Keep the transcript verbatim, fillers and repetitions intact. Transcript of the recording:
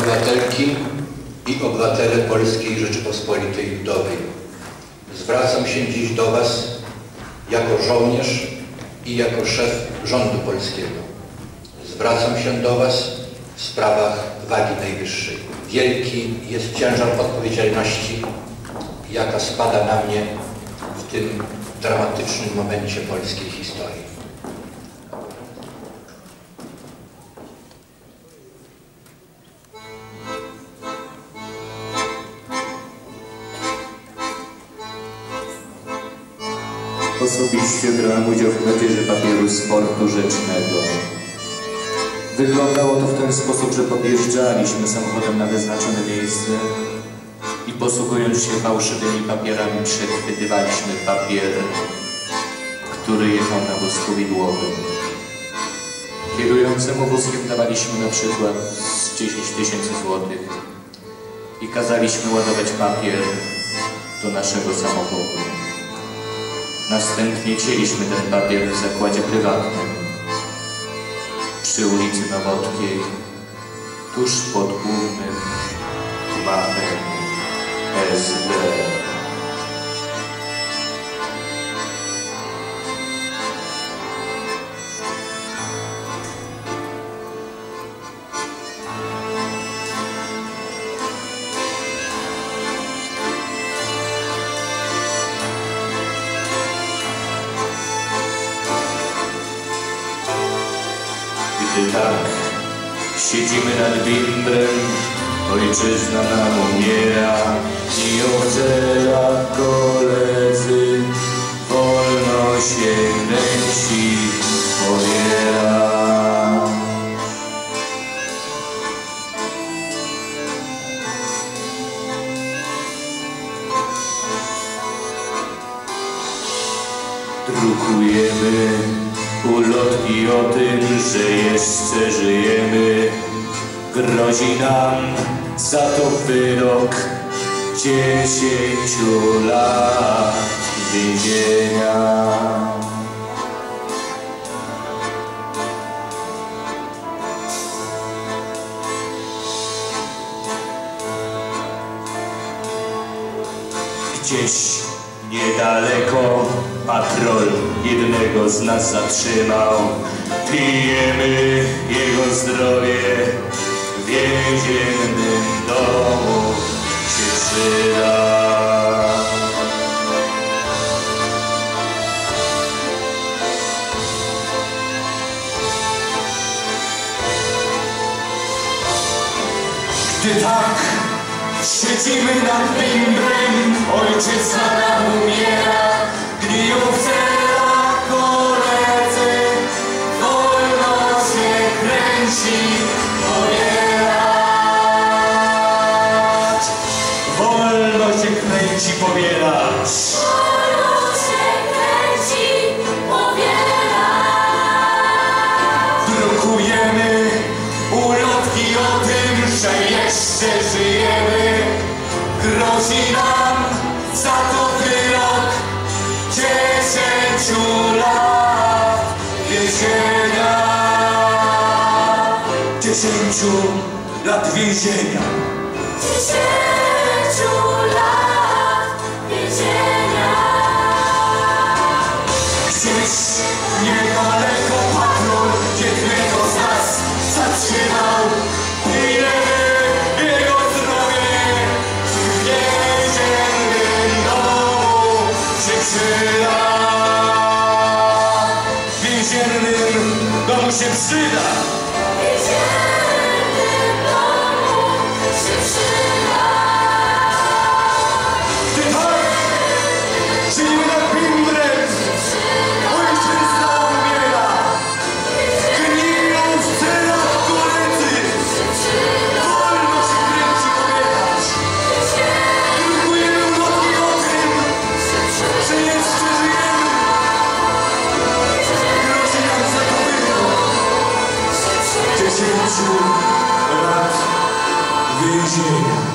obywatelki i obywatele Polskiej Rzeczypospolitej Ludowej. Zwracam się dziś do Was jako żołnierz i jako szef rządu polskiego. Zwracam się do Was w sprawach wagi najwyższej. Wielki jest ciężar odpowiedzialności, jaka spada na mnie w tym dramatycznym momencie polskiej historii. Osobiście brałem udział w kradzieży papieru z portu rzecznego. Wyglądało to w ten sposób, że podjeżdżaliśmy samochodem na wyznaczone miejsce i posługując się fałszywymi papierami przechwytywaliśmy papier, który jechał na wózku widłowym. Kierującemu wózkiem dawaliśmy na przykład z dziesięć tysięcy złotych i kazaliśmy ładować papier do naszego samochodu. Następnie cięliśmy ten papier w zakładzie prywatnym przy ulicy Nowotkiej, tuż pod głównym gmachem S B. Gdy tak siedzimy nad bimbrem, ojczyzna nam umiera i ocela koledzy, wolno się kręci, powiera. Drukujemy ulotki o tym, że jeszcze żyjemy. Grozi nam za to wyrok dziesięciu lat więzienia. Gdzieś niedaleko patrol jednego z nas zatrzymał. Pijemy jego zdrowie, w więziennym domu się przyda. Gdy tak siedzimy nad bimbrem, ojczyzna nam umiera, gdy ją wcela koledzy, wolno się kręci, pobierać. Wolno się kręci, pobierać. Wolno się kręci, pobierać. Drukujemy ulotki o tym, że jeszcze żyjemy. Grozi nam za to wyrok dziesięciu lat więzienia. Dziesięciu lat więzienia. Dziesięciu lat więzienia. Gdzieś niedaleko patrol jednego z nas zatrzymał. Pijemy jego zdrowie, w więziennym domu się przyda. W więziennym domu się przyda. W więziennym domu się przyda. Gdy tak siedzimy nad bimbrem, ojczyzna umiera. Gniją w celach koledzy, wolno się kręci, pobierać. Drukujemy ulotki o tym, że jeszcze żyjemy. Grozi nam za to wyrok dziesięciu lat więzienia.